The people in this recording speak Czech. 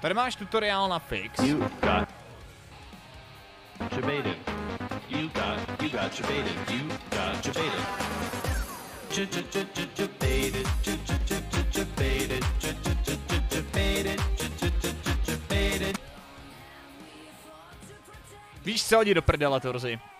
Tady máš tutoriál na fix. You got jebaited. You got jebaited. You got jebaited. Jebaited. Víš co, jdi do prdele, Torzy.